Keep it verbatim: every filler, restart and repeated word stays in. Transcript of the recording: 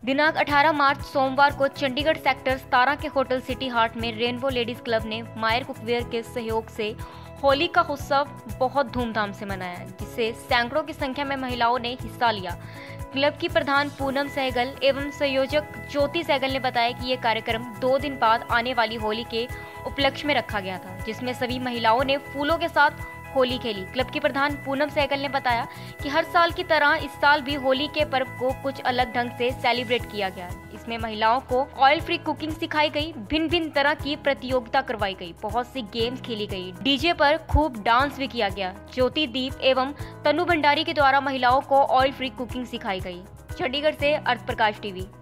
दिनांक अठारह मार्च सोमवार को चंडीगढ़ सेक्टर सतारह के होटल सिटी हार्ट में रेनबो लेडीज क्लब ने मायर कुकवेयर के सहयोग से होली का उत्सव बहुत धूमधाम से मनाया, जिससे सैकड़ों की संख्या में महिलाओं ने हिस्सा लिया। क्लब की प्रधान पूनम सहगल एवं संयोजक ज्योति सहगल ने बताया कि ये कार्यक्रम दो दिन बाद आने वाली होली के उपलक्ष्य में रखा गया था, जिसमें सभी महिलाओं ने फूलों के साथ होली खेली। क्लब की प्रधान पूनम सहगल ने बताया कि हर साल की तरह इस साल भी होली के पर्व को कुछ अलग ढंग से सेलिब्रेट किया गया। इसमें महिलाओं को ऑयल फ्री कुकिंग सिखाई गई, भिन्न भिन्न तरह की प्रतियोगिता करवाई गई, बहुत सी गेम्स खेली गई, डीजे पर खूब डांस भी किया गया। ज्योति दीप एवं तनु भंडारी के द्वारा महिलाओं को ऑयल फ्री कुकिंग सिखाई गई। चंडीगढ़ से अर्थ प्रकाश टीवी।